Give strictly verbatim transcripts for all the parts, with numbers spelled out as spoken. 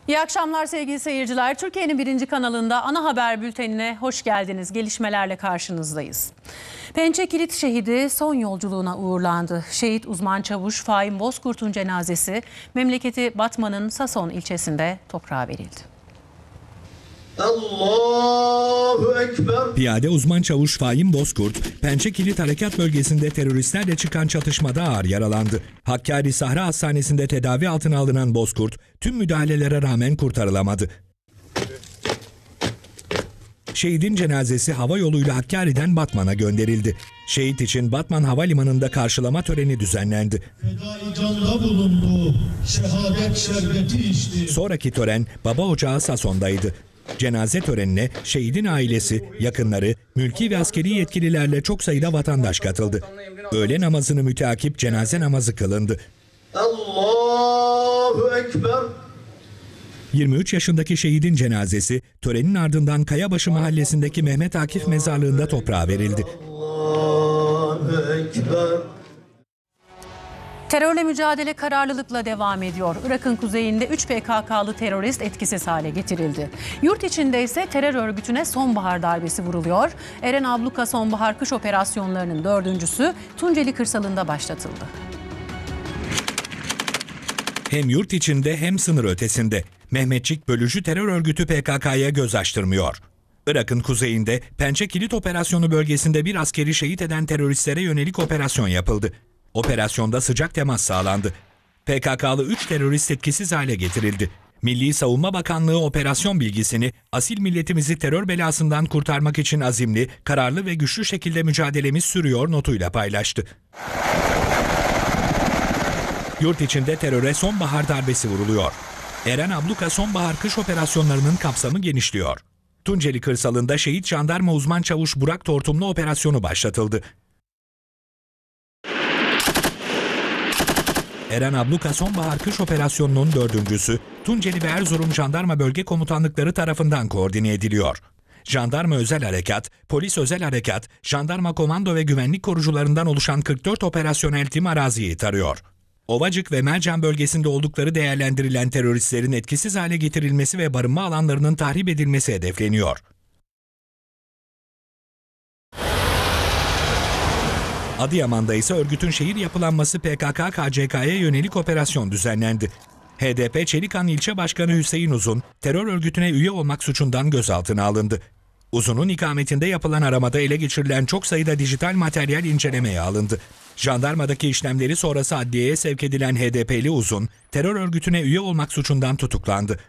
İyi akşamlar sevgili seyirciler. Türkiye'nin birinci kanalında ana haber bültenine hoş geldiniz. Gelişmelerle karşınızdayız. Pençe Kilit şehidi son yolculuğuna uğurlandı. Şehit uzman çavuş Faim Bozkurt'un cenazesi memleketi Batman'ın Sason ilçesinde toprağa verildi. Allahu Ekber. Piyade uzman çavuş Faim Bozkurt, Pençe Kilit Harekat Bölgesi'nde teröristlerle çıkan çatışmada ağır yaralandı. Hakkari Sahra Hastanesi'nde tedavi altına alınan Bozkurt, tüm müdahalelere rağmen kurtarılamadı. Şehidin cenazesi hava yoluyla Hakkari'den Batman'a gönderildi. Şehit için Batman Havalimanı'nda karşılama töreni düzenlendi. Fedai canda bulundu, şehadet şerbeti içti. Sonraki tören baba ocağı Sason'daydı. Cenaze törenine şehidin ailesi, yakınları, mülki ve askeri yetkililerle çok sayıda vatandaş katıldı. Öğle namazını müteakip cenaze namazı kılındı. Allahu Ekber. yirmi üç yaşındaki şehidin cenazesi törenin ardından Kayabaşı mahallesindeki Mehmet Akif mezarlığında toprağa verildi. Allahu Ekber. Terörle mücadele kararlılıkla devam ediyor. Irak'ın kuzeyinde üç P K K'lı terörist etkisiz hale getirildi. Yurt içinde ise terör örgütüne sonbahar darbesi vuruluyor. Eren Abluka sonbahar kış operasyonlarının dördüncüsü Tunceli kırsalında başlatıldı. Hem yurt içinde hem sınır ötesinde Mehmetçik bölücü terör örgütü P K K'ya göz açtırmıyor. Irak'ın kuzeyinde Pençe Kilit operasyonu bölgesinde bir askeri şehit eden teröristlere yönelik operasyon yapıldı. Operasyonda sıcak temas sağlandı. P K K'lı üç terörist etkisiz hale getirildi. Milli Savunma Bakanlığı operasyon bilgisini asil milletimizi terör belasından kurtarmak için azimli, kararlı ve güçlü şekilde mücadelemiz sürüyor notuyla paylaştı. Yurt içinde teröre sonbahar darbesi vuruluyor. Eren Abluka sonbahar kış operasyonlarının kapsamı genişliyor. Tunceli kırsalında şehit jandarma uzman çavuş Burak Tortumlu operasyonu başlatıldı. Eren Abluka sonbahar kış operasyonunun dördüncüsü Tunceli ve Erzurum Jandarma Bölge Komutanlıkları tarafından koordine ediliyor. Jandarma Özel Harekat, Polis Özel Harekat, Jandarma Komando ve Güvenlik Korucularından oluşan kırk dört operasyonel tim araziyi tarıyor. Ovacık ve Mercan bölgesinde oldukları değerlendirilen teröristlerin etkisiz hale getirilmesi ve barınma alanlarının tahrip edilmesi hedefleniyor. Adıyaman'da ise örgütün şehir yapılanması P K K K C K'ya yönelik operasyon düzenlendi. H D P Çelikan İlçe Başkanı Hüseyin Uzun, terör örgütüne üye olmak suçundan gözaltına alındı. Uzun'un ikametinde yapılan aramada ele geçirilen çok sayıda dijital materyal incelemeye alındı. Jandarmadaki işlemleri sonrası adliyeye sevk edilen H D P'li Uzun, terör örgütüne üye olmak suçundan tutuklandı.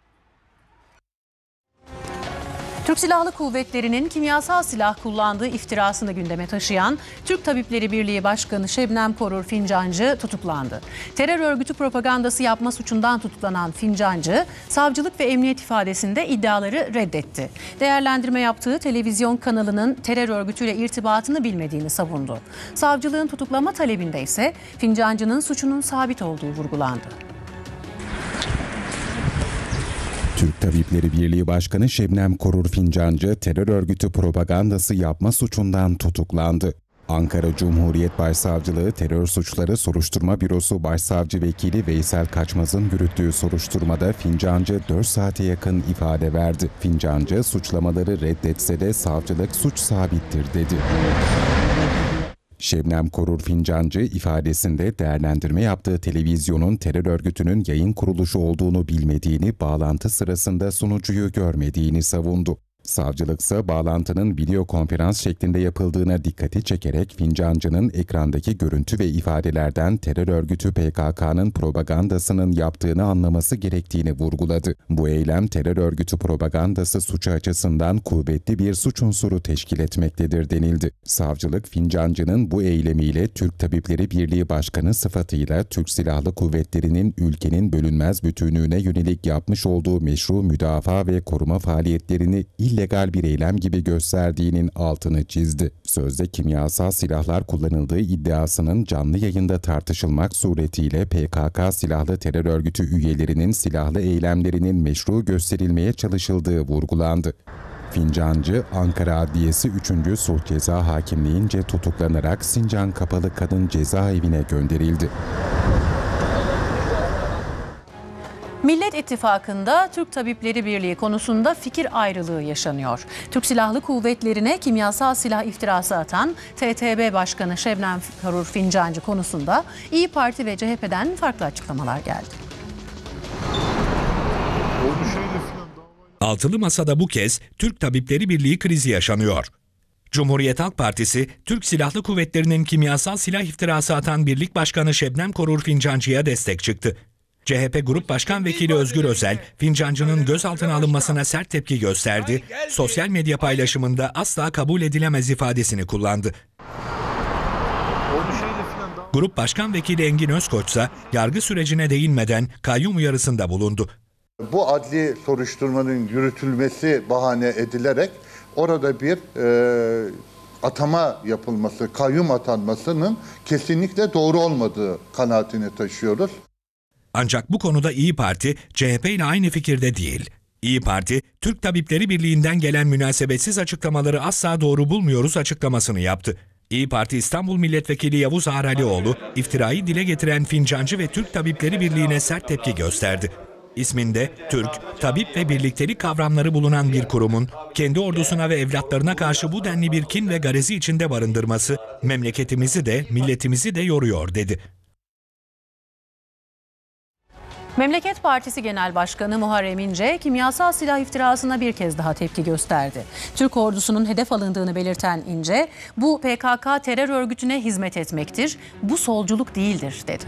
Türk Silahlı Kuvvetleri'nin kimyasal silah kullandığı iftirasını gündeme taşıyan Türk Tabipleri Birliği Başkanı Şebnem Korur Fincancı tutuklandı. Terör örgütü propagandası yapma suçundan tutuklanan Fincancı, savcılık ve emniyet ifadesinde iddiaları reddetti. Değerlendirme yaptığı televizyon kanalının terör örgütüyle irtibatını bilmediğini savundu. Savcılığın tutuklama talebinde ise Fincancı'nın suçunun sabit olduğu vurgulandı. Türk Tabipleri Birliği Başkanı Şebnem Korur Fincancı terör örgütü propagandası yapma suçundan tutuklandı. Ankara Cumhuriyet Başsavcılığı Terör Suçları Soruşturma Bürosu Başsavcı Vekili Veysel Kaçmaz'ın yürüttüğü soruşturmada Fincancı dört saate yakın ifade verdi. Fincancı suçlamaları reddetse de savcılık suç sabittir dedi. Şebnem Korur Fincancı ifadesinde değerlendirme yaptığı televizyonun terör örgütünün yayın kuruluşu olduğunu bilmediğini, bağlantı sırasında sunucuyu görmediğini savundu. Savcılıksa bağlantının video konferans şeklinde yapıldığına dikkati çekerek Fincancı'nın ekrandaki görüntü ve ifadelerden terör örgütü P K K'nın propagandasının yaptığını anlaması gerektiğini vurguladı. Bu eylem terör örgütü propagandası suçu açısından kuvvetli bir suç unsuru teşkil etmektedir denildi. Savcılık Fincancı'nın bu eylemiyle Türk Tabipleri Birliği Başkanı sıfatıyla Türk Silahlı Kuvvetleri'nin ülkenin bölünmez bütünlüğüne yönelik yapmış olduğu meşru müdafaa ve koruma faaliyetlerini illegal bir eylem gibi gösterdiğinin altını çizdi. Sözde kimyasal silahlar kullanıldığı iddiasının canlı yayında tartışılmak suretiyle P K K silahlı terör örgütü üyelerinin silahlı eylemlerinin meşru gösterilmeye çalışıldığı vurgulandı. Fincancı, Ankara Adliyesi üçüncü Sulh Ceza Hakimliğince tutuklanarak Sincan Kapalı Kadın Cezaevine gönderildi. Millet İttifakı'nda Türk Tabipleri Birliği konusunda fikir ayrılığı yaşanıyor. Türk Silahlı Kuvvetleri'ne kimyasal silah iftirası atan T T B Başkanı Şebnem Korur Fincancı konusunda İYİ Parti ve C H P'den farklı açıklamalar geldi. Altılı Masa'da bu kez Türk Tabipleri Birliği krizi yaşanıyor. Cumhuriyet Halk Partisi, Türk Silahlı Kuvvetleri'nin kimyasal silah iftirası atan Birlik Başkanı Şebnem Korur Fincancı'ya destek çıktı. C H P Grup Başkan Vekili Özgür Özel, Fincancı'nın gözaltına alınmasına sert tepki gösterdi, sosyal medya paylaşımında asla kabul edilemez ifadesini kullandı. Grup Başkan Vekili Engin Özkoç ise yargı sürecine değinmeden kayyum uyarısında bulundu. Bu adli soruşturmanın yürütülmesi bahane edilerek orada bir e, atama yapılması, kayyum atanmasının kesinlikle doğru olmadığı kanaatini taşıyoruz. Ancak bu konuda İYİ Parti, C H P ile aynı fikirde değil. İYİ Parti, Türk Tabipleri Birliği'nden gelen münasebetsiz açıklamaları asla doğru bulmuyoruz açıklamasını yaptı. İYİ Parti İstanbul Milletvekili Yavuz Ağralioğlu, iftirayı dile getiren Fincancı ve Türk Tabipleri Birliği'ne sert tepki gösterdi. İsminde Türk, tabip ve birliktelik kavramları bulunan bir kurumun kendi ordusuna ve evlatlarına karşı bu denli bir kin ve garezi içinde barındırması memleketimizi de milletimizi de yoruyor dedi. Memleket Partisi Genel Başkanı Muharrem İnce, kimyasal silah iftirasına bir kez daha tepki gösterdi. Türk ordusunun hedef alındığını belirten İnce, bu P K K terör örgütüne hizmet etmektir, bu solculuk değildir dedi.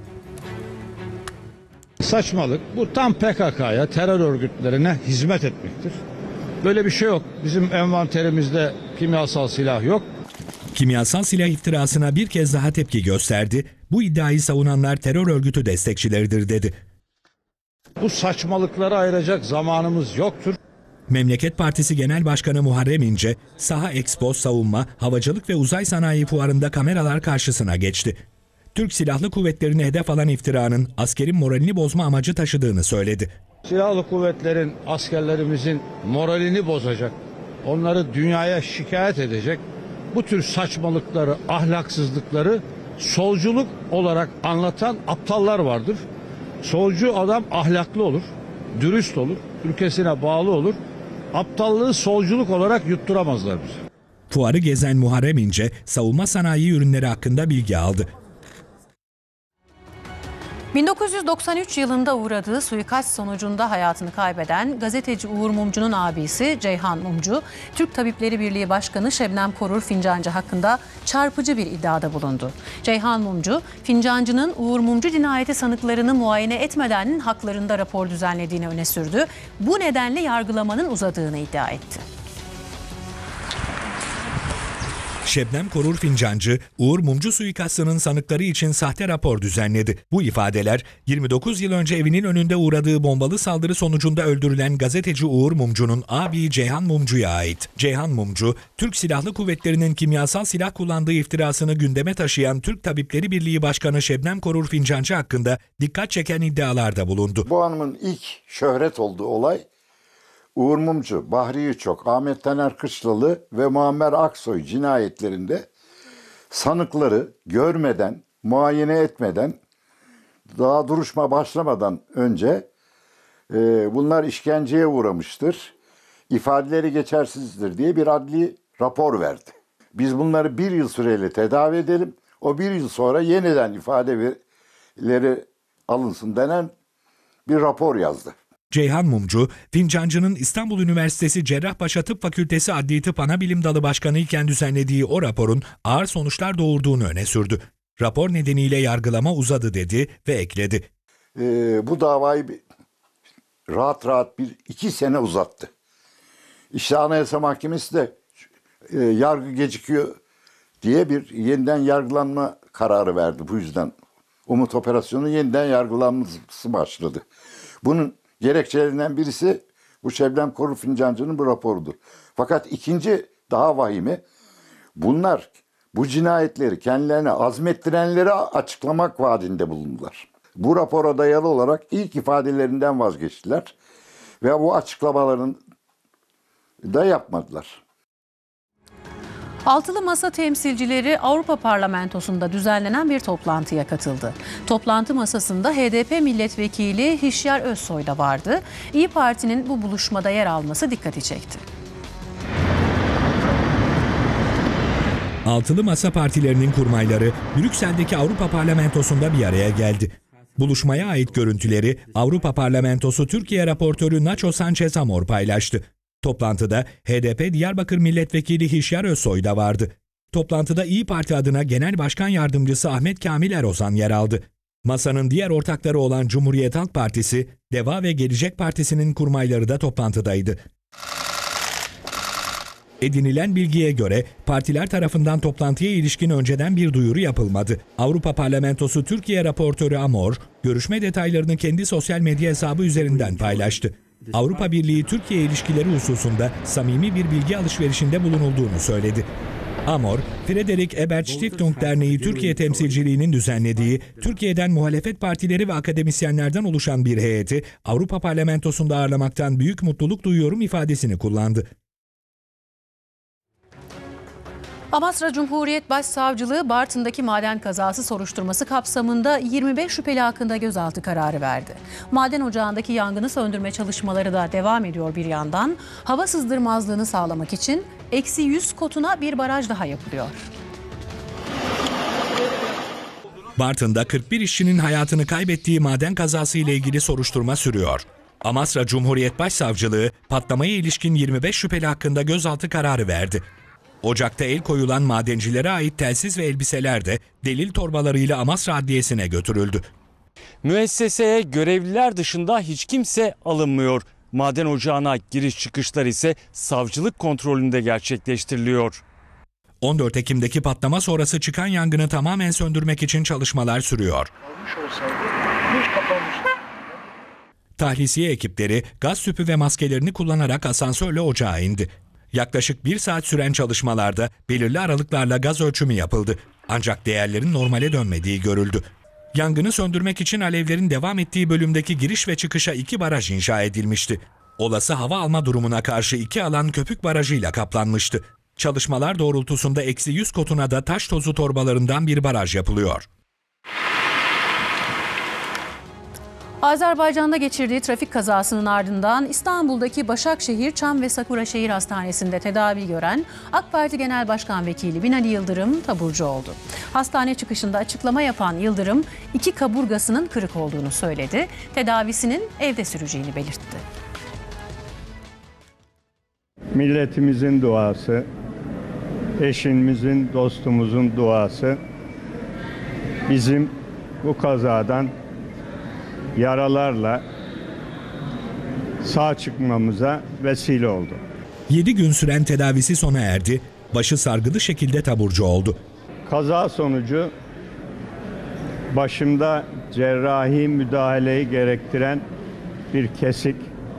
Saçmalık. Bu tam P K K'ya, terör örgütlerine hizmet etmektir. Böyle bir şey yok. Bizim envanterimizde kimyasal silah yok. Kimyasal silah iftirasına bir kez daha tepki gösterdi. Bu iddiayı savunanlar terör örgütü destekçileridir dedi. Bu saçmalıkları ayıracak zamanımız yoktur. Memleket Partisi Genel Başkanı Muharrem İnce, Saha Expo, Savunma, Havacılık ve Uzay Sanayi Fuarı'nda kameralar karşısına geçti. Türk Silahlı Kuvvetleri'ne hedef alan iftiranın askerin moralini bozma amacı taşıdığını söyledi. Silahlı kuvvetlerin, askerlerimizin moralini bozacak, onları dünyaya şikayet edecek bu tür saçmalıkları, ahlaksızlıkları solculuk olarak anlatan aptallar vardır. Solcu adam ahlaklı olur, dürüst olur, ülkesine bağlı olur. Aptallığı solculuk olarak yutturamazlar bize. Fuarı gezen Muharrem İnce, savunma sanayi ürünleri hakkında bilgi aldı. bin dokuz yüz doksan üç yılında uğradığı suikast sonucunda hayatını kaybeden gazeteci Uğur Mumcu'nun abisi Ceyhan Mumcu, Türk Tabipleri Birliği Başkanı Şebnem Korur Fincancı hakkında çarpıcı bir iddiada bulundu. Ceyhan Mumcu, Fincancı'nın Uğur Mumcu cinayeti sanıklarını muayene etmeden haklarında rapor düzenlediğini öne sürdü. Bu nedenle yargılamanın uzadığını iddia etti. Şebnem Korur Fincancı, Uğur Mumcu suikastının sanıkları için sahte rapor düzenledi. Bu ifadeler yirmi dokuz yıl önce evinin önünde uğradığı bombalı saldırı sonucunda öldürülen gazeteci Uğur Mumcu'nun abi Ceyhan Mumcu'ya ait. Ceyhan Mumcu, Türk Silahlı Kuvvetleri'nin kimyasal silah kullandığı iftirasını gündeme taşıyan Türk Tabipleri Birliği Başkanı Şebnem Korur Fincancı hakkında dikkat çeken iddialarda bulundu. Bu hanımın ilk şöhret olduğu olay Uğur Mumcu, Bahri Yüçok, Ahmet Taner Kışlalı ve Muammer Aksoy cinayetlerinde sanıkları görmeden, muayene etmeden, daha duruşma başlamadan önce e, bunlar işkenceye uğramıştır, ifadeleri geçersizdir diye bir adli rapor verdi. Biz bunları bir yıl süreyle tedavi edelim, o bir yıl sonra yeniden ifadeleri alınsın denen bir rapor yazdı. Ceyhan Mumcu, Fincancı'nın İstanbul Üniversitesi Cerrahpaşa Tıp Fakültesi Adli Tıp Anabilim Dalı Başkanı iken düzenlediği o raporun ağır sonuçlar doğurduğunu öne sürdü. Rapor nedeniyle yargılama uzadı dedi ve ekledi. Ee, bu davayı bir, rahat rahat bir iki sene uzattı. İşte Anayasa Mahkemesi de e, yargı gecikiyor diye bir yeniden yargılanma kararı verdi bu yüzden. Umut Operasyonu yeniden yargılanması başladı. Bunun gerekçelerinden birisi bu Şebnem Korur Fincancı'nın bu raporudur. Fakat ikinci daha vahimi, bunlar bu cinayetleri kendilerine azmettirenleri açıklamak vaadinde bulundular. Bu rapora dayalı olarak ilk ifadelerinden vazgeçtiler ve bu açıklamalarını da yapmadılar. Altılı Masa temsilcileri Avrupa Parlamentosu'nda düzenlenen bir toplantıya katıldı. Toplantı masasında H D P milletvekili Hişyar Özsoy da vardı. İYİ Parti'nin bu buluşmada yer alması dikkati çekti. Altılı Masa partilerinin kurmayları Brüksel'deki Avrupa Parlamentosu'nda bir araya geldi. Buluşmaya ait görüntüleri Avrupa Parlamentosu Türkiye raportörü Nacho Sanchez Amor paylaştı. Toplantıda H D P Diyarbakır Milletvekili Hişyar Özsoy da vardı. Toplantıda İYİ Parti adına Genel Başkan Yardımcısı Ahmet Kamil Erozan yer aldı. Masanın diğer ortakları olan Cumhuriyet Halk Partisi, Deva ve Gelecek Partisi'nin kurmayları da toplantıdaydı. Edinilen bilgiye göre partiler tarafından toplantıya ilişkin önceden bir duyuru yapılmadı. Avrupa Parlamentosu Türkiye raportörü Amor, görüşme detaylarını kendi sosyal medya hesabı üzerinden paylaştı. Avrupa Birliği Türkiye ilişkileri hususunda samimi bir bilgi alışverişinde bulunulduğunu söyledi. Amor, Friedrich Ebert Stiftung Derneği Türkiye temsilciliğinin düzenlediği, Türkiye'den muhalefet partileri ve akademisyenlerden oluşan bir heyeti Avrupa Parlamentosu'nda ağırlamaktan büyük mutluluk duyuyorum ifadesini kullandı. Amasra Cumhuriyet Başsavcılığı Bartın'daki maden kazası soruşturması kapsamında yirmi beş şüpheli hakkında gözaltı kararı verdi. Maden ocağındaki yangını söndürme çalışmaları da devam ediyor bir yandan. Hava sızdırmazlığını sağlamak için eksi yüz kotuna bir baraj daha yapılıyor. Bartın'da kırk bir işçinin hayatını kaybettiği maden kazası ile ilgili soruşturma sürüyor. Amasra Cumhuriyet Başsavcılığı patlamaya ilişkin yirmi beş şüpheli hakkında gözaltı kararı verdi. Ocakta el koyulan madencilere ait telsiz ve elbiseler de delil torbalarıyla Amasra Adliyesi'ne götürüldü. Müesseseye görevliler dışında hiç kimse alınmıyor. Maden ocağına giriş çıkışlar ise savcılık kontrolünde gerçekleştiriliyor. on dört Ekim'deki patlama sonrası çıkan yangını tamamen söndürmek için çalışmalar sürüyor. Tahlisiye ekipleri gaz tüpü ve maskelerini kullanarak asansörle ocağa indi. Yaklaşık bir saat süren çalışmalarda belirli aralıklarla gaz ölçümü yapıldı. Ancak değerlerin normale dönmediği görüldü. Yangını söndürmek için alevlerin devam ettiği bölümdeki giriş ve çıkışa iki baraj inşa edilmişti. Olası hava alma durumuna karşı iki alan köpük barajıyla kaplanmıştı. Çalışmalar doğrultusunda eksi yüz kotuna da taş tozu torbalarından bir baraj yapılıyor. Azerbaycan'da geçirdiği trafik kazasının ardından İstanbul'daki Başakşehir, Çam ve Sakura Şehir Hastanesi'nde tedavi gören AK Parti Genel Başkan Vekili Binali Yıldırım taburcu oldu. Hastane çıkışında açıklama yapan Yıldırım, iki kaburgasının kırık olduğunu söyledi. Tedavisinin evde süreceğini belirtti. Milletimizin duası, eşimizin, dostumuzun duası bizim bu kazadan yaralarla sağ çıkmamıza vesile oldu. yedi gün süren tedavisi sona erdi, başı sargılı şekilde taburcu oldu. Kaza sonucu başımda cerrahi müdahaleyi gerektiren bir kesik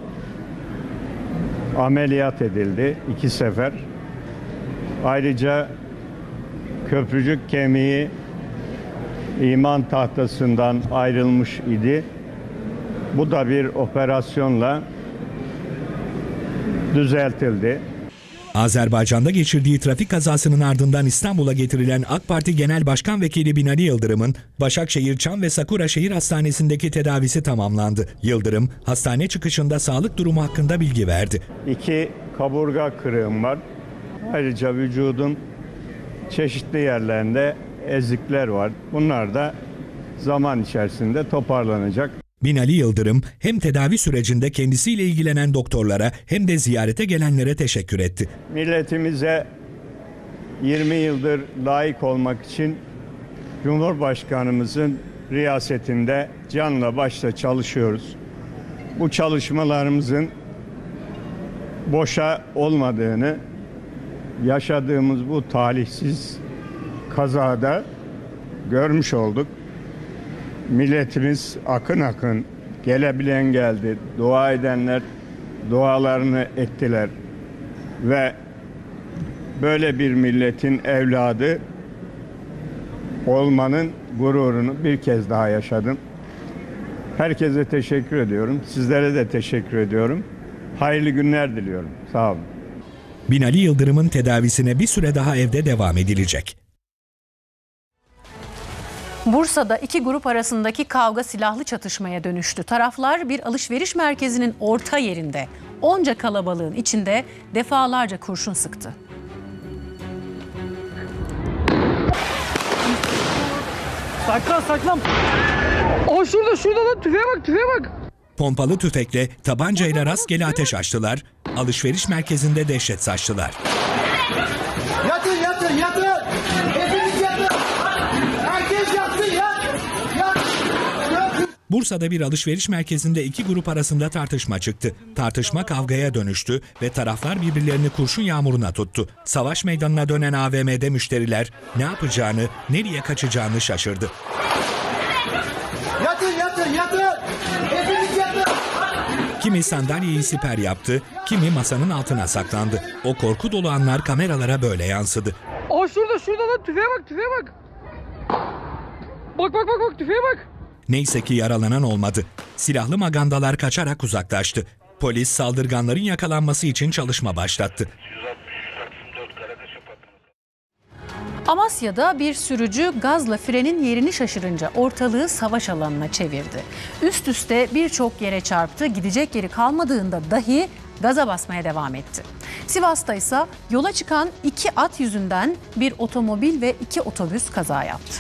ameliyat edildi iki sefer. Ayrıca köprücük kemiği iman tahtasından ayrılmış idi. Bu da bir operasyonla düzeltildi. Azerbaycan'da geçirdiği trafik kazasının ardından İstanbul'a getirilen AK Parti Genel Başkan Vekili Binali Yıldırım'ın Başakşehir, Çam ve Sakura Şehir Hastanesi'ndeki tedavisi tamamlandı. Yıldırım, hastane çıkışında sağlık durumu hakkında bilgi verdi. İki kaburga kırığım var. Ayrıca vücudun çeşitli yerlerinde ezikler var. Bunlar da zaman içerisinde toparlanacak. Binali Yıldırım hem tedavi sürecinde kendisiyle ilgilenen doktorlara hem de ziyarete gelenlere teşekkür etti. Milletimize yirmi yıldır layık olmak için Cumhurbaşkanımızın riyasetinde canla başla çalışıyoruz. Bu çalışmalarımızın boşa olmadığını yaşadığımız bu talihsiz kazada görmüş olduk. Milletimiz akın akın, gelebilen geldi, dua edenler dualarını ettiler ve böyle bir milletin evladı olmanın gururunu bir kez daha yaşadım. Herkese teşekkür ediyorum, sizlere de teşekkür ediyorum. Hayırlı günler diliyorum. Sağ olun. Binali Yıldırım'ın tedavisine bir süre daha evde devam edilecek. Bursa'da iki grup arasındaki kavga silahlı çatışmaya dönüştü. Taraflar bir alışveriş merkezinin orta yerinde onca kalabalığın içinde defalarca kurşun sıktı. Saklan saklan. O şurada şurada lan, tüfeğe bak tüfeğe bak. Pompalı tüfekle, tabancayla rastgele ateş açtılar, alışveriş merkezinde dehşet saçtılar. Yatın yatın yatın. Hepiniz yatın. Herkes yatsın yat. Yat. Yat. Bursa'da bir alışveriş merkezinde iki grup arasında tartışma çıktı. Tartışma kavgaya dönüştü ve taraflar birbirlerini kurşun yağmuruna tuttu. Savaş meydanına dönen A V M'de müşteriler ne yapacağını, nereye kaçacağını şaşırdı. Yatın yatın yatın. Hepiniz yatın. Kimi sandalyeyi siper yaptı, kimi masanın altına saklandı. O korku dolu anlar kameralara böyle yansıdı. O şurada şurada lan, tüfeğe bak tüfeğe bak. Bak bak bak bak tüfeğe bak. Neyse ki yaralanan olmadı. Silahlı magandalar kaçarak uzaklaştı. Polis saldırganların yakalanması için çalışma başlattı. Amasya'da bir sürücü gazla frenin yerini şaşırınca ortalığı savaş alanına çevirdi. Üst üste birçok yere çarptı, gidecek yeri kalmadığında dahi gaza basmaya devam etti. Sivas'ta ise yola çıkan iki at yüzünden bir otomobil ve iki otobüs kaza yaptı.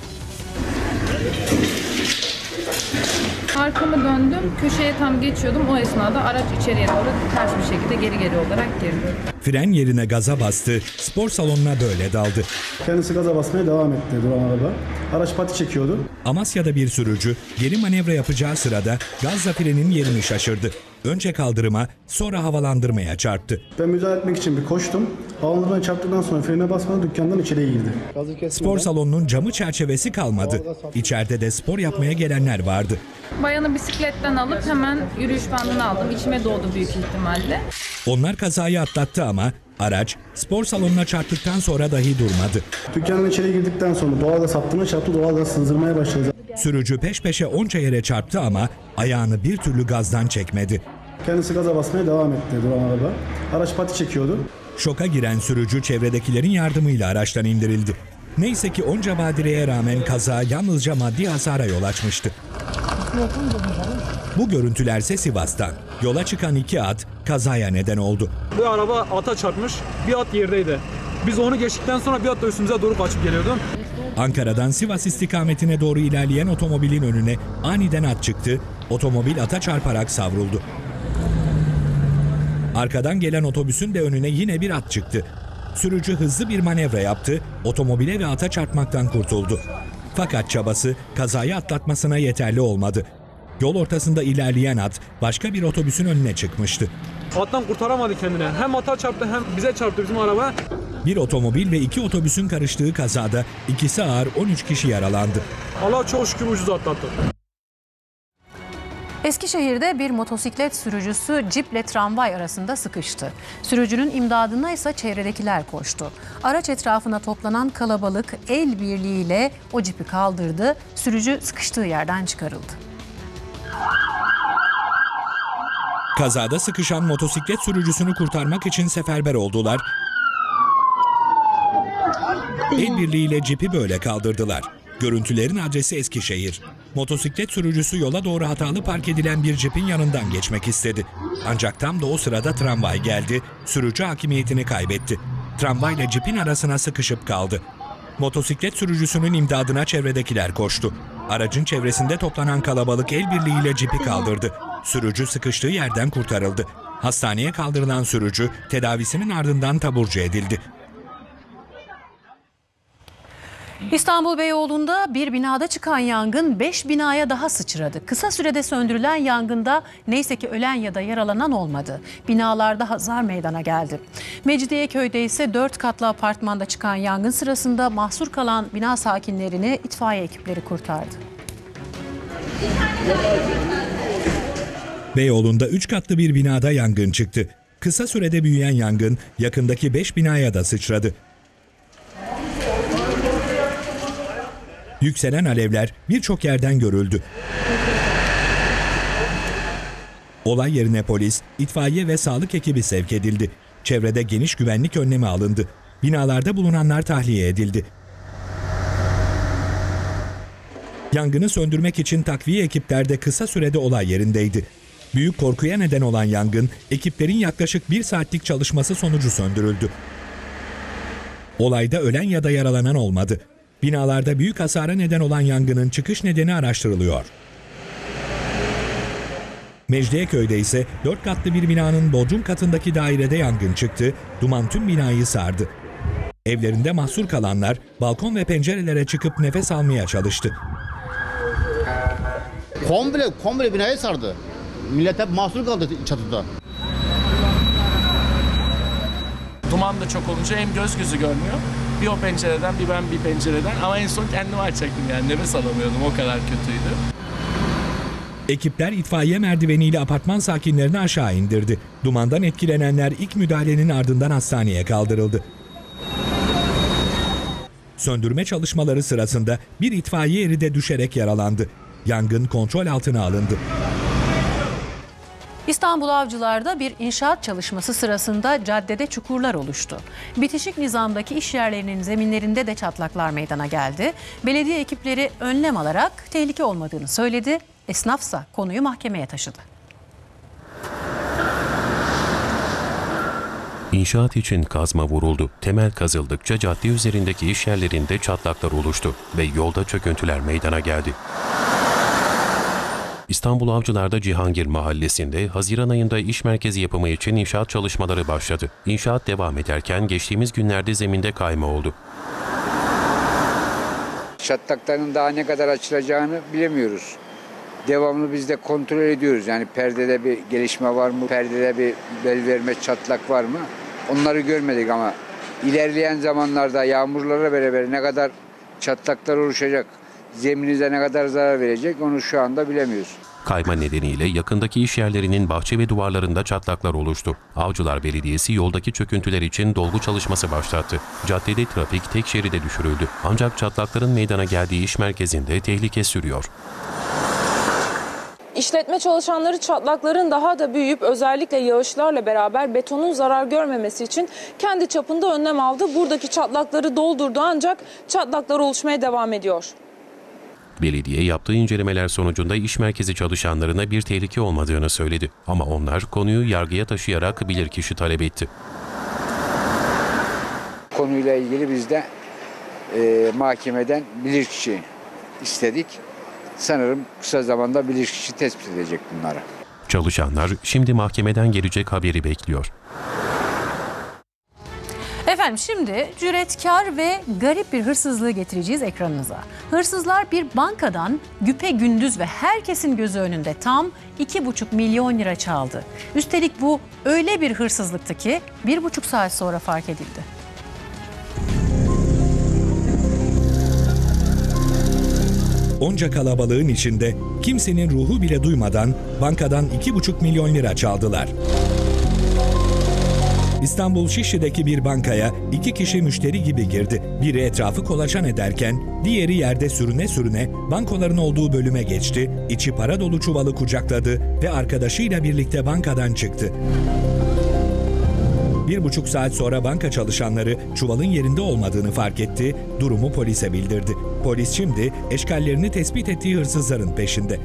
Arkamı döndüm, köşeye tam geçiyordum. O esnada araç içeriye doğru ters bir şekilde geri geri olarak girdi. Fren yerine gaza bastı, spor salonuna böyle daldı. Kendisi gaza basmaya devam etti duran araba. Araç pati çekiyordu. Amasya'da bir sürücü geri manevra yapacağı sırada gazla frenin yerini şaşırdı. Önce kaldırıma, sonra havalandırmaya çarptı. Ben müdahale etmek için bir koştum. Havalandırmaya çarptıktan sonra frene basmadan dükkandan içeriye girdi. Spor salonunun camı çerçevesi kalmadı. İçeride de spor yapmaya gelenler vardı. Bayanı bisikletten alıp hemen yürüyüş bandına aldım. İçime doğdu büyük ihtimalle. Onlar kazayı atlattı ama araç spor salonuna çarptıktan sonra dahi durmadı. Dükkandan içeri girdikten sonra doğalgaz hattına çarptı, doğalgaz sızdırmaya başladı. Sürücü peş peşe onca yere çarptı ama ayağını bir türlü gazdan çekmedi. Kendisi gaza basmaya devam etti duran araba. Araç pati çekiyordu. Şoka giren sürücü çevredekilerin yardımıyla araçtan indirildi. Neyse ki onca badireye rağmen kaza yalnızca maddi hasara yol açmıştı. Bu görüntülerse Sivas'tan. Yola çıkan iki at kazaya neden oldu. Bu araba ata çarpmış, bir at yerdeydi. Biz onu geçtikten sonra bir at da üstümüze doğru kaçıp geliyordu. Ankara'dan Sivas istikametine doğru ilerleyen otomobilin önüne aniden at çıktı. Otomobil ata çarparak savruldu. Arkadan gelen otobüsün de önüne yine bir at çıktı. Sürücü hızlı bir manevra yaptı, otomobile ve ata çarpmaktan kurtuldu. Fakat çabası kazayı atlatmasına yeterli olmadı. Yol ortasında ilerleyen at başka bir otobüsün önüne çıkmıştı. Attan kurtaramadı kendini. Hem ata çarptı hem bize çarptı bizim araba. Bir otomobil ve iki otobüsün karıştığı kazada ikisi ağır on üç kişi yaralandı. Allah çok şükür ucuz atlattı. Eskişehir'de bir motosiklet sürücüsü ciple tramvay arasında sıkıştı. Sürücünün imdadına ise çevredekiler koştu. Araç etrafına toplanan kalabalık el birliğiyle o cipi kaldırdı. Sürücü sıkıştığı yerden çıkarıldı. Kazada sıkışan motosiklet sürücüsünü kurtarmak için seferber oldular. El birliğiyle cipi böyle kaldırdılar. Görüntülerin adresi Eskişehir. Motosiklet sürücüsü yola doğru hatalı park edilen bir cipin yanından geçmek istedi. Ancak tam da o sırada tramvay geldi, sürücü hakimiyetini kaybetti. Tramvayla cipin arasına sıkışıp kaldı. Motosiklet sürücüsünün imdadına çevredekiler koştu. Aracın çevresinde toplanan kalabalık el birliğiyle cipi kaldırdı. Sürücü sıkıştığı yerden kurtarıldı. Hastaneye kaldırılan sürücü tedavisinin ardından taburcu edildi. İstanbul Beyoğlu'nda bir binada çıkan yangın beş binaya daha sıçradı. Kısa sürede söndürülen yangında neyse ki ölen ya da yaralanan olmadı. Binalarda hasar meydana geldi. Mecidiyeköy'de ise dört katlı apartmanda çıkan yangın sırasında mahsur kalan bina sakinlerini itfaiye ekipleri kurtardı. Beyoğlu'nda üç katlı bir binada yangın çıktı. Kısa sürede büyüyen yangın yakındaki beş binaya da sıçradı. Yükselen alevler birçok yerden görüldü. Olay yerine polis, itfaiye ve sağlık ekibi sevk edildi. Çevrede geniş güvenlik önlemi alındı. Binalarda bulunanlar tahliye edildi. Yangını söndürmek için takviye ekipler de kısa sürede olay yerindeydi. Büyük korkuya neden olan yangın, ekiplerin yaklaşık bir saatlik çalışması sonucu söndürüldü. Olayda ölen ya da yaralanan olmadı. Binalarda büyük hasara neden olan yangının çıkış nedeni araştırılıyor. Mecidiyeköy'de ise dört katlı bir binanın bodrum katındaki dairede yangın çıktı, duman tüm binayı sardı. Evlerinde mahsur kalanlar balkon ve pencerelere çıkıp nefes almaya çalıştı. Komple, komple binayı sardı. Millet hep mahsur kaldı çatıda. Duman da çok olunca hem göz gözü görmüyor. Bir o pencereden, bir ben bir pencereden. Ama en son kendimi açacaktım yani. Nefes alamıyordum. O kadar kötüydü. Ekipler itfaiye merdiveniyle apartman sakinlerini aşağı indirdi. Dumandan etkilenenler ilk müdahalenin ardından hastaneye kaldırıldı. Söndürme çalışmaları sırasında bir itfaiye eri de düşerek yaralandı. Yangın kontrol altına alındı. İstanbul Avcılar'da bir inşaat çalışması sırasında caddede çukurlar oluştu. Bitişik nizamdaki iş yerlerinin zeminlerinde de çatlaklar meydana geldi. Belediye ekipleri önlem alarak tehlike olmadığını söyledi. Esnafsa konuyu mahkemeye taşıdı. İnşaat için kazma vuruldu. Temel kazıldıkça cadde üzerindeki iş yerlerinde çatlaklar oluştu ve yolda çöküntüler meydana geldi. İstanbul Avcılar'da Cihangir Mahallesi'nde Haziran ayında iş merkezi yapımı için inşaat çalışmaları başladı. İnşaat devam ederken geçtiğimiz günlerde zeminde kayma oldu. Çatlakların daha ne kadar açılacağını bilemiyoruz. Devamlı biz de kontrol ediyoruz. Yani perdede bir gelişme var mı? Perdede bir bel verme, çatlak var mı? Onları görmedik ama ilerleyen zamanlarda yağmurlarla beraber ne kadar çatlaklar oluşacak, zeminize ne kadar zarar verecek onu şu anda bilemiyoruz. Kayma nedeniyle yakındaki iş yerlerinin bahçe ve duvarlarında çatlaklar oluştu. Avcılar Belediyesi yoldaki çöküntüler için dolgu çalışması başlattı. Caddede trafik tek şeride düşürüldü. Ancak çatlakların meydana geldiği iş merkezinde tehlike sürüyor. İşletme çalışanları çatlakların daha da büyüyüp özellikle yağışlarla beraber betonun zarar görmemesi için kendi çapında önlem aldı. Buradaki çatlakları doldurdu ancak çatlaklar oluşmaya devam ediyor. Belediye yaptığı incelemeler sonucunda iş merkezi çalışanlarına bir tehlike olmadığını söyledi. Ama onlar konuyu yargıya taşıyarak bilirkişi talep etti. Konuyla ilgili biz de e, mahkemeden bilirkişi istedik. Sanırım kısa zamanda bilirkişi tespit edecek bunları. Çalışanlar şimdi mahkemeden gelecek haberi bekliyor. Efendim şimdi cüretkar ve garip bir hırsızlığı getireceğiz ekranınıza. Hırsızlar bir bankadan güpegündüz ve herkesin gözü önünde tam iki buçuk milyon lira çaldı. Üstelik bu öyle bir hırsızlıktı ki bir buçuk saat sonra fark edildi. Onca kalabalığın içinde kimsenin ruhu bile duymadan bankadan iki buçuk milyon lira çaldılar. İstanbul Şişli'deki bir bankaya iki kişi müşteri gibi girdi. Biri etrafı kolaçan ederken diğeri yerde sürüne sürüne bankoların olduğu bölüme geçti, içi para dolu çuvalı kucakladı ve arkadaşıyla birlikte bankadan çıktı. Bir buçuk saat sonra banka çalışanları çuvalın yerinde olmadığını fark etti, durumu polise bildirdi. Polis şimdi eşkallerini tespit ettiği hırsızların peşinde.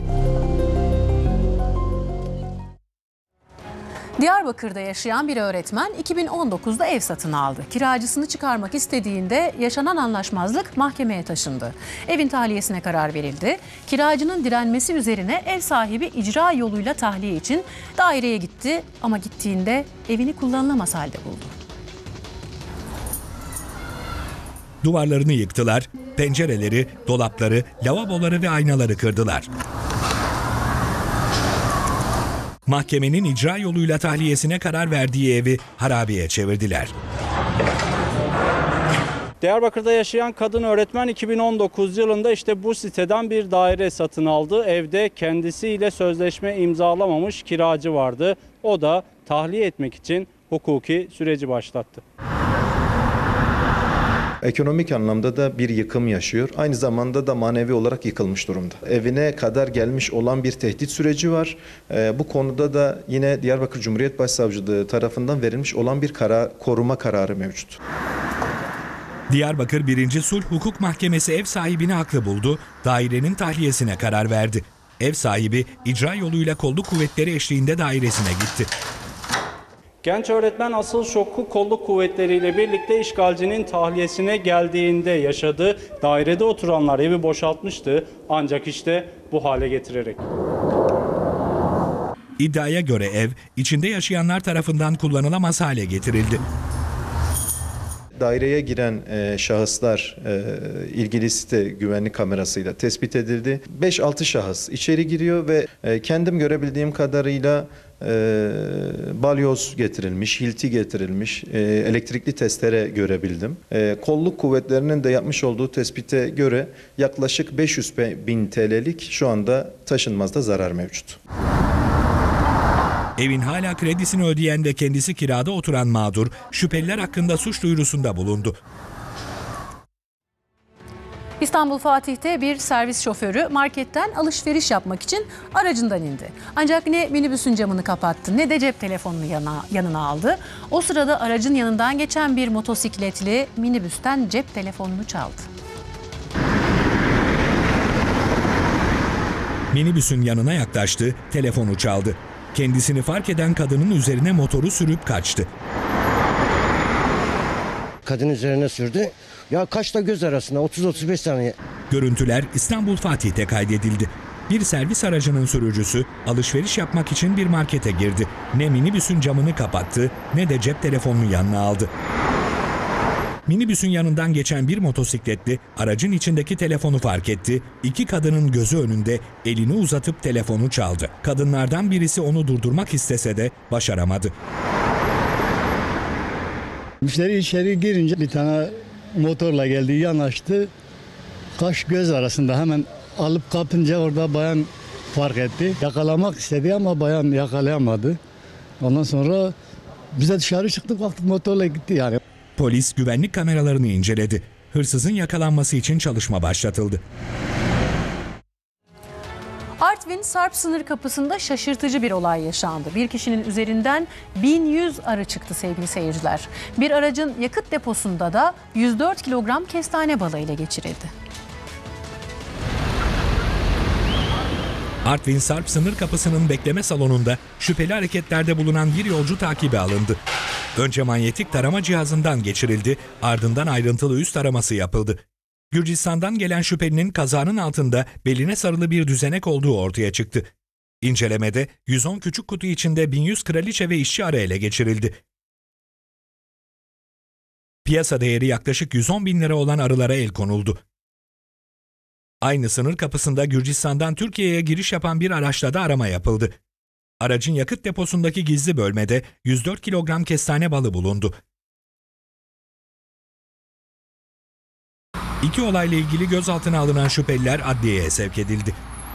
Diyarbakır'da yaşayan bir öğretmen iki bin on dokuzda ev satın aldı. Kiracısını çıkarmak istediğinde yaşanan anlaşmazlık mahkemeye taşındı. Evin tahliyesine karar verildi. Kiracının direnmesi üzerine ev sahibi icra yoluyla tahliye için daireye gitti ama gittiğinde evini kullanılamaz halde buldu. Duvarlarını yıktılar, pencereleri, dolapları, lavaboları ve aynaları kırdılar. Mahkemenin icra yoluyla tahliyesine karar verdiği evi harabeye çevirdiler. Diyarbakır'da yaşayan kadın öğretmen iki bin on dokuz yılında işte bu siteden bir daire satın aldı. Evde kendisiyle sözleşme imzalamamış kiracı vardı. O da tahliye etmek için hukuki süreci başlattı. Ekonomik anlamda da bir yıkım yaşıyor. Aynı zamanda da manevi olarak yıkılmış durumda. Evine kadar gelmiş olan bir tehdit süreci var. Bu konuda da yine Diyarbakır Cumhuriyet Başsavcılığı tarafından verilmiş olan bir karar, koruma kararı mevcut. Diyarbakır birinci Sulh Hukuk Mahkemesi ev sahibini haklı buldu, dairenin tahliyesine karar verdi. Ev sahibi icra yoluyla kolluk kuvvetleri eşliğinde dairesine gitti. Genç öğretmen asıl şoku kolluk kuvvetleriyle birlikte işgalcinin tahliyesine geldiğinde yaşadı. Dairede oturanlar evi boşaltmıştı ancak işte bu hale getirerek. İddiaya göre ev içinde yaşayanlar tarafından kullanılamaz hale getirildi. Daireye giren e, şahıslar e, ilgili site güvenlik kamerasıyla tespit edildi. beş altı şahıs içeri giriyor ve e, kendim görebildiğim kadarıyla e, balyoz getirilmiş, hilti getirilmiş, e, elektrikli testere görebildim. E, kolluk kuvvetlerinin de yapmış olduğu tespite göre yaklaşık beş yüz bin T L'lik şu anda taşınmazda zarar mevcut. Evin hala kredisini ödeyen ve kendisi kirada oturan mağdur, şüpheliler hakkında suç duyurusunda bulundu. İstanbul Fatih'te bir servis şoförü marketten alışveriş yapmak için aracından indi. Ancak ne minibüsün camını kapattı ne de cep telefonunu yana, yanına aldı. O sırada aracın yanından geçen bir motosikletli minibüsten cep telefonunu çaldı. Minibüsün yanına yaklaştı, telefonu çaldı. Kendisini fark eden kadının üzerine motoru sürüp kaçtı. Kadın üzerine sürdü. Ya kaçta göz arasında otuz otuz beş saniye. Görüntüler İstanbul Fatih'te kaydedildi. Bir servis aracının sürücüsü alışveriş yapmak için bir markete girdi. Ne minibüsün camını kapattı ne de cep telefonunu yanına aldı. Minibüsün yanından geçen bir motosikletli aracın içindeki telefonu fark etti. İki kadının gözü önünde elini uzatıp telefonu çaldı. Kadınlardan birisi onu durdurmak istese de başaramadı. Müşteri içeri girince bir tane motorla geldi, yanaştı. Kaş göz arasında hemen alıp kapınca orada bayan fark etti. Yakalamak istedi ama bayan yakalayamadı. Ondan sonra biz de dışarı çıktık, baktık motorla gitti yani. Polis güvenlik kameralarını inceledi. Hırsızın yakalanması için çalışma başlatıldı. Artvin Sarp sınır kapısında şaşırtıcı bir olay yaşandı. Bir kişinin üzerinden bin yüz arı çıktı sevgili seyirciler. Bir aracın yakıt deposunda da yüz dört kilogram kestane balı ele geçirildi. Artvin Sarp sınır kapısının bekleme salonunda şüpheli hareketlerde bulunan bir yolcu takibe alındı. Önce manyetik tarama cihazından geçirildi, ardından ayrıntılı üst taraması yapıldı. Gürcistan'dan gelen şüphelinin kazanın altında beline sarılı bir düzenek olduğu ortaya çıktı. İncelemede yüz on küçük kutu içinde bin yüz kraliçe ve işçi arı ele geçirildi. Piyasa değeri yaklaşık yüz on bin lira olan arılara el konuldu. Aynı sınır kapısında Gürcistan'dan Türkiye'ye giriş yapan bir araçla da arama yapıldı. Aracın yakıt deposundaki gizli bölmede yüz dört kilogram kestane balı bulundu. İki olayla ilgili gözaltına alınan şüpheliler adliyeye sevk edildi.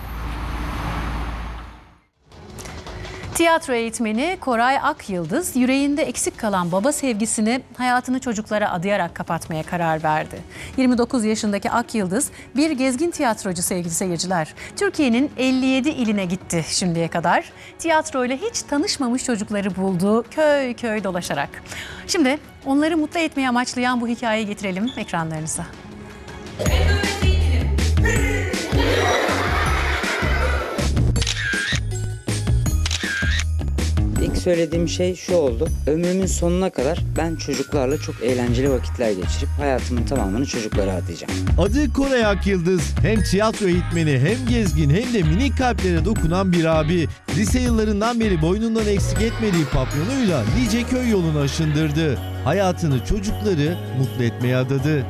Tiyatro eğitmeni Koray Akyıldız, yüreğinde eksik kalan baba sevgisini hayatını çocuklara adayarak kapatmaya karar verdi. yirmi dokuz yaşındaki Akyıldız bir gezgin tiyatrocu sevgili seyirciler. Türkiye'nin elli yedi iline gitti şimdiye kadar. Tiyatroyla hiç tanışmamış çocukları buldu köy köy dolaşarak. Şimdi onları mutlu etmeyi amaçlayan bu hikayeyi getirelim ekranlarınıza. İlk söylediğim şey şu oldu. Ömrümün sonuna kadar ben çocuklarla çok eğlenceli vakitler geçirip hayatımın tamamını çocuklara adayacağım. Adı Koray Akyıldız. Hem tiyatro eğitmeni hem gezgin hem de minik kalplere dokunan bir abi. Lise yıllarından beri boynundan eksik etmediği papyonuyla nice köy yolunu aşındırdı. Hayatını çocukları mutlu etmeye adadı.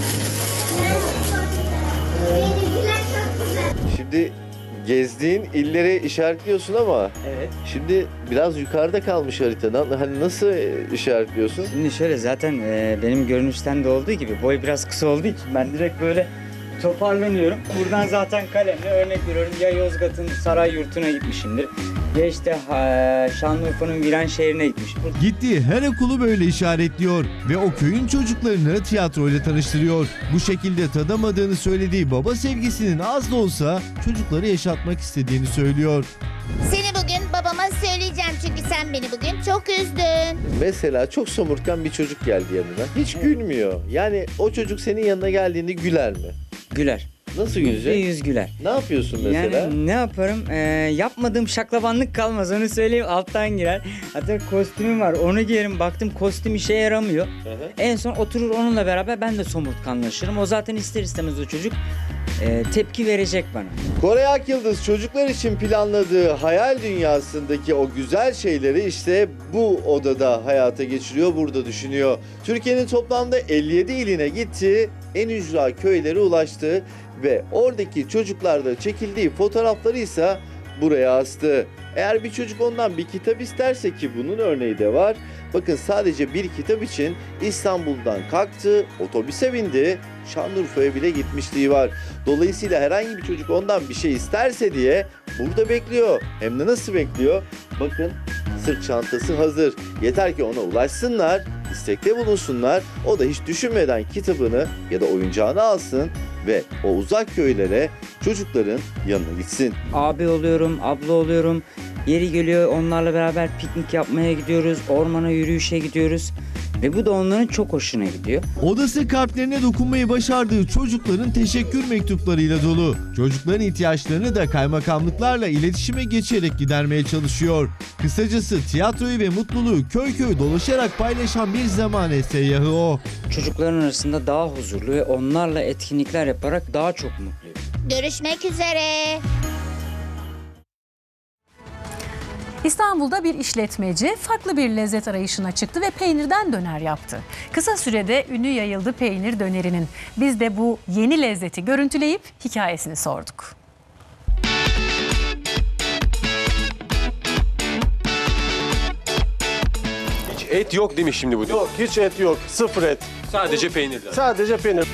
Şimdi gezdiğin illeri işaretliyorsun ama evet. Şimdi biraz yukarıda kalmış haritadan. Hani nasıl işaretliyorsun? Şimdi şöyle zaten e, benim görünüşten de olduğu gibi boy biraz kısa olduğu için ben direkt böyle toparlanıyorum. Buradan zaten kalemle örnek veriyorum. Ya Yozgat'ın saray yurtuna gitmişimdir. Ya işte ha, Şanlıurfa'nın Viran şehrine gitmişim. Gittiği her okulu böyle işaretliyor ve o köyün çocuklarını tiyatroyla tanıştırıyor. Bu şekilde tadamadığını söylediği baba sevgisinin az da olsa çocukları yaşatmak istediğini söylüyor. Seni bugün babama söyleyeceğim çünkü sen beni bugün çok üzdün. Mesela çok somurtkan bir çocuk geldi yanına. Hiç gülmüyor. Yani o çocuk senin yanına geldiğinde güler mi? Güler. Nasıl Yüzde gülecek? yüz güler. Ne yapıyorsun mesela? Yani ne yaparım? Ee, yapmadığım şaklabanlık kalmaz, onu söyleyeyim, alttan girer. Hatta kostümüm var, onu giyerim, baktım kostüm işe yaramıyor. Hı hı. En son oturur onunla beraber ben de somurtkanlaşırım. O zaten ister istemez o çocuk e, tepki verecek bana. Koray Akyıldız çocuklar için planladığı hayal dünyasındaki o güzel şeyleri işte bu odada hayata geçiriyor, burada düşünüyor. Türkiye'nin toplamda elli yedi iline gitti, en ücra köylere ulaştı ve oradaki çocuklarda çekildiği fotoğrafları ise buraya astı. Eğer bir çocuk ondan bir kitap isterse, ki bunun örneği de var. Bakın sadece bir kitap için İstanbul'dan kalktı, otobüse bindi, Şanlıurfa'ya bile gitmişliği var. Dolayısıyla herhangi bir çocuk ondan bir şey isterse diye burada bekliyor. Hem de nasıl bekliyor? Bakın sırt çantası hazır. Yeter ki ona ulaşsınlar, istekte bulunsunlar. O da hiç düşünmeden kitabını ya da oyuncağını alsın ve o uzak köylere çocukların yanına gitsin. Abi oluyorum, abla oluyorum. Yeri geliyor onlarla beraber piknik yapmaya gidiyoruz, ormana yürüyüşe gidiyoruz. Ve bu da onların çok hoşuna gidiyor. Odası kalplerine dokunmayı başardığı çocukların teşekkür mektuplarıyla dolu. Çocukların ihtiyaçlarını da kaymakamlıklarla iletişime geçerek gidermeye çalışıyor. Kısacası tiyatroyu ve mutluluğu köy köy dolaşarak paylaşan bir zamane seyyahı o. Çocukların arasında daha huzurlu ve onlarla etkinlikler yaparak daha çok mutluyum. Görüşmek üzere. İstanbul'da bir işletmeci farklı bir lezzet arayışına çıktı ve peynirden döner yaptı. Kısa sürede ünü yayıldı peynir dönerinin. Biz de bu yeni lezzeti görüntüleyip hikayesini sorduk. Hiç et yok değil mi şimdi bu? Yok, hiç et yok. Sıfır et. Sadece peynirler. Sadece peynir.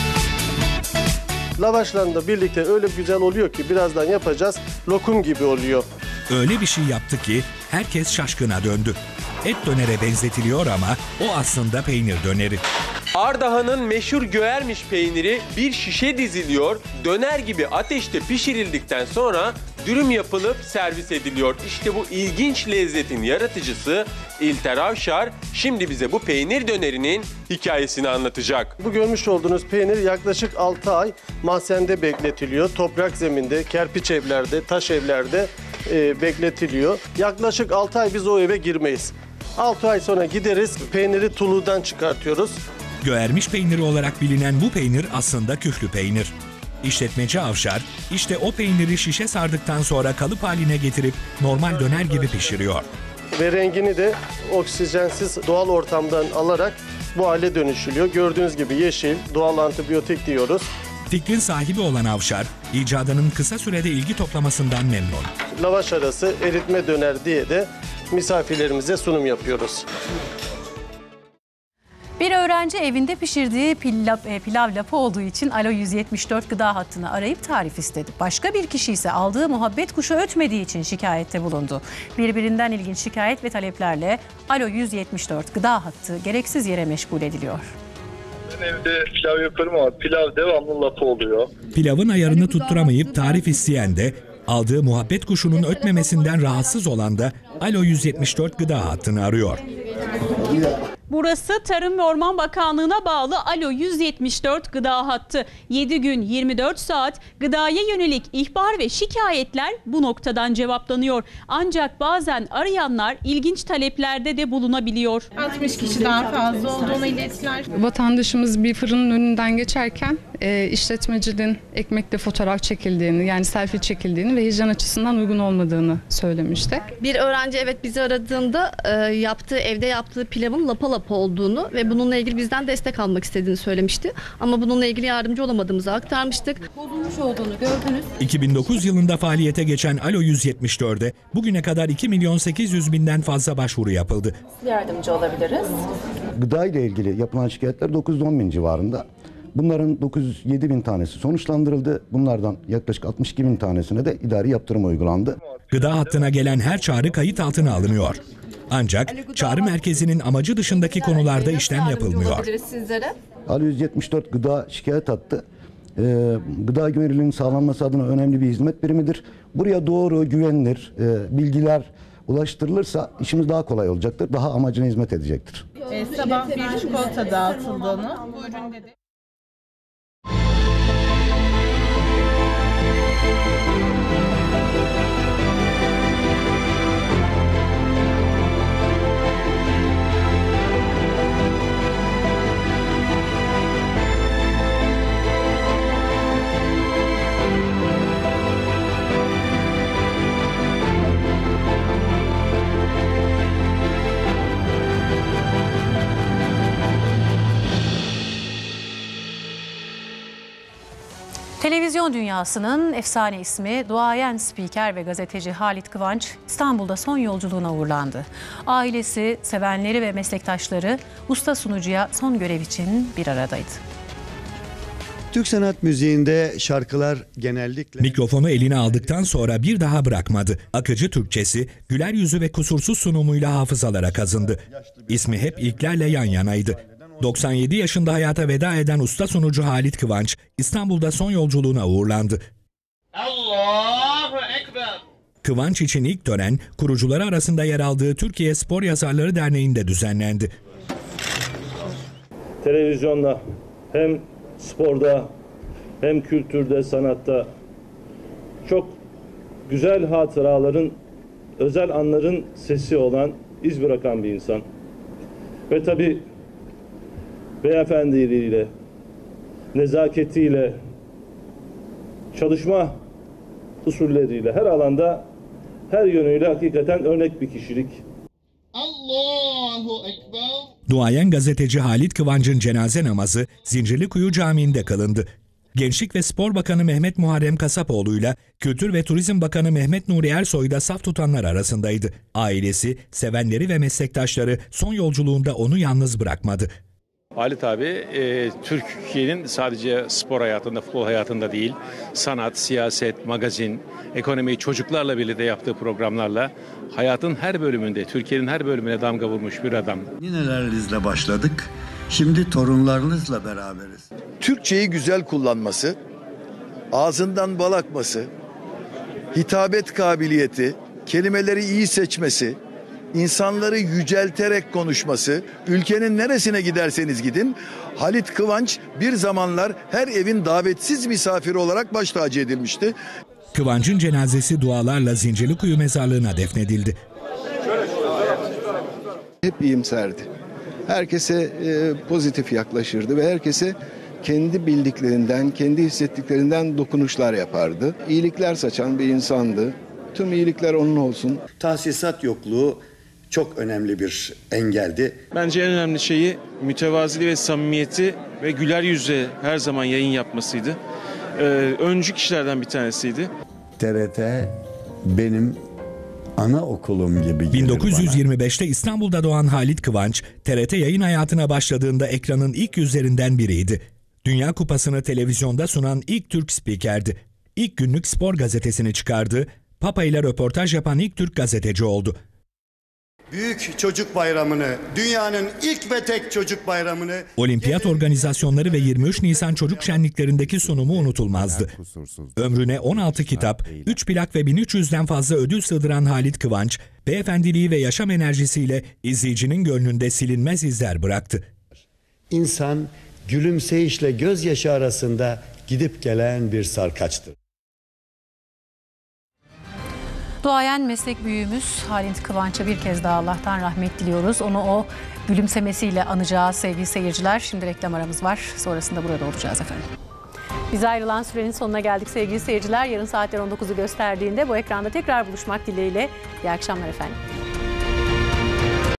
Lavaşlarla birlikte öyle güzel oluyor ki birazdan yapacağız. Lokum gibi oluyor. Öyle bir şey yaptı ki herkes şaşkına döndü. Et dönere benzetiliyor ama o aslında peynir döneri. Ardahan'ın meşhur göğermiş peyniri bir şişe diziliyor, döner gibi ateşte pişirildikten sonra dürüm yapılıp servis ediliyor. İşte bu ilginç lezzetin yaratıcısı İlter Avşar şimdi bize bu peynir dönerinin hikayesini anlatacak. Bu görmüş olduğunuz peynir yaklaşık altı ay mahzende bekletiliyor. Toprak zeminde, kerpiç evlerde, taş evlerde e, bekletiliyor. Yaklaşık altı ay biz o eve girmeyiz. altı ay sonra gideriz, peyniri tuludan çıkartıyoruz. Göğermiş peyniri olarak bilinen bu peynir aslında küflü peynir. İşletmeci Avşar işte o peyniri şişe sardıktan sonra kalıp haline getirip normal döner gibi pişiriyor. Ve rengini de oksijensiz doğal ortamdan alarak bu hale dönüşülüyor. Gördüğünüz gibi yeşil, doğal antibiyotik diyoruz. Fikrin sahibi olan Avşar, icadının kısa sürede ilgi toplamasından memnun. Lavaş arası eritme döner diye de misafirlerimize sunum yapıyoruz. Bir öğrenci evinde pişirdiği pilav, pilav lapı olduğu için Alo yüz yetmiş dört gıda hattını arayıp tarif istedi. Başka bir kişi ise aldığı muhabbet kuşu ötmediği için şikayette bulundu. Birbirinden ilginç şikayet ve taleplerle Alo yüz yetmiş dört gıda hattı gereksiz yere meşgul ediliyor. Ben evde pilav yaparım ama pilav devamlı lapı oluyor. Pilavın ayarını tutturamayıp tarif isteyen de, aldığı muhabbet kuşunun ötmemesinden rahatsız olan da Alo yüz yetmiş dört gıda hattını arıyor. Burası Tarım ve Orman Bakanlığı'na bağlı Alo yüz yetmiş dört gıda hattı. yedi gün yirmi dört saat gıdaya yönelik ihbar ve şikayetler bu noktadan cevaplanıyor. Ancak bazen arayanlar ilginç taleplerde de bulunabiliyor. altmış kişiden fazla olduğunu ilettiler. Vatandaşımız bir fırının önünden geçerken e, işletmecinin ekmekle fotoğraf çekildiğini, yani selfie çekildiğini ve hijyen açısından uygun olmadığını söylemişti. Bir öğrenci evet bizi aradığında e, yaptığı evde yaptığı pilavın lapa lapa olduğunu ve bununla ilgili bizden destek almak istediğini söylemişti. Ama bununla ilgili yardımcı olamadığımızı aktarmıştık. Bozulmuş olduğunu gördünüz. iki bin dokuz yılında faaliyete geçen Alo yüz yetmiş dört'e bugüne kadar iki milyon sekiz yüz binden fazla başvuru yapıldı. Yardımcı olabiliriz. Gıda ile ilgili yapılan şikayetler dokuz on bin civarında. Bunların dokuz yüz yedi bin tanesi sonuçlandırıldı. Bunlardan yaklaşık altmış iki bin tanesine de idari yaptırım uygulandı. Gıda hattına gelen her çağrı kayıt altına alınıyor. Ancak çağrı merkezinin amacı dışındaki konularda işlem yapılmıyor. Ali yüz yetmiş dört gıda şikayet hattı. Ee, gıda güvenilirliğinin sağlanması adına önemli bir hizmet birimidir. Buraya doğru, güvenilir e, bilgiler ulaştırılırsa işimiz daha kolay olacaktır. Daha amacına hizmet edecektir. Ee, sabah bir çikolata dağıtıldığını, bu üründe de... Televizyon dünyasının efsane ismi duayen spiker ve gazeteci Halit Kıvanç İstanbul'da son yolculuğuna uğurlandı. Ailesi, sevenleri ve meslektaşları usta sunucuya son görev için bir aradaydı. Türk sanat müziğinde şarkılar genellikle... Mikrofonu eline aldıktan sonra bir daha bırakmadı. Akıcı Türkçesi, güler yüzü ve kusursuz sunumuyla hafızalara kazındı. İsmi hep ilklerle yan yanaydı. doksan yedi yaşında hayata veda eden usta sunucu Halit Kıvanç, İstanbul'da son yolculuğuna uğurlandı. Allahu Ekber. Kıvanç için ilk tören, kurucuları arasında yer aldığı Türkiye Spor Yazarları Derneği'nde düzenlendi. Televizyonda hem sporda hem kültürde, sanatta çok güzel hatıraların, özel anların sesi olan, iz bırakan bir insan. Ve tabii beyefendiliğiyle, nezaketiyle, çalışma usulleriyle her alanda, her yönüyle hakikaten örnek bir kişilik. Allahu Ekber. Duayen gazeteci Halit Kıvanç'ın cenaze namazı Zincirlikuyu Camii'nde kılındı. Gençlik ve Spor Bakanı Mehmet Muharrem Kasapoğlu'yla Kültür ve Turizm Bakanı Mehmet Nuri Ersoy da saf tutanlar arasındaydı. Ailesi, sevenleri ve meslektaşları son yolculuğunda onu yalnız bırakmadı. Halit abi e, Türkiye'nin sadece spor hayatında, futbol hayatında değil, sanat, siyaset, magazin, ekonomi, çocuklarla birlikte yaptığı programlarla hayatın her bölümünde, Türkiye'nin her bölümüne damga vurmuş bir adam. Ninelerinizle başladık, şimdi torunlarınızla beraberiz. Türkçeyi güzel kullanması, ağzından bal akması, hitabet kabiliyeti, kelimeleri iyi seçmesi, İnsanları yücelterek konuşması, ülkenin neresine giderseniz gidin, Halit Kıvanç bir zamanlar her evin davetsiz misafiri olarak baş tacı edilmişti. Kıvanç'ın cenazesi dualarla Zincirlikuyu mezarlığına defnedildi. Hep iyimserdi. Herkese e, pozitif yaklaşırdı ve herkese kendi bildiklerinden, kendi hissettiklerinden dokunuşlar yapardı. İyilikler saçan bir insandı. Tüm iyilikler onun olsun. Tahsisat yokluğu çok önemli bir engeldi. Bence en önemli şeyi mütevaziliği ve samimiyeti ve güler yüzle her zaman yayın yapmasıydı. Ee, öncü kişilerden bir tanesiydi. T R T benim anaokulum gibi. bin dokuz yüz yirmi beşte İstanbul'da doğan Halit Kıvanç, T R T yayın hayatına başladığında ekranın ilk yüzlerinden biriydi. Dünya Kupası'nı televizyonda sunan ilk Türk spikerdi. İlk günlük spor gazetesini çıkardı, Papa ile röportaj yapan ilk Türk gazeteci oldu. Büyük Çocuk Bayramı'nı, dünyanın ilk ve tek çocuk bayramını... Olimpiyat organizasyonları ve yirmi üç Nisan çocuk şenliklerindeki sunumu unutulmazdı. Ömrüne on altı kitap, üç plak ve bin üç yüzden fazla ödül sığdıran Halit Kıvanç, beyefendiliği ve yaşam enerjisiyle izleyicinin gönlünde silinmez izler bıraktı. İnsan gülümseyişle gözyaşı arasında gidip gelen bir sarkaçtır. Duayen meslek büyüğümüz Halit Kıvanç'a bir kez daha Allah'tan rahmet diliyoruz. Onu o gülümsemesiyle anacağız sevgili seyirciler. Şimdi reklam aramız var. Sonrasında burada olacağız efendim. Biz ayrılan sürenin sonuna geldik sevgili seyirciler. Yarın saatler on dokuzu gösterdiğinde bu ekranda tekrar buluşmak dileğiyle. İyi akşamlar efendim.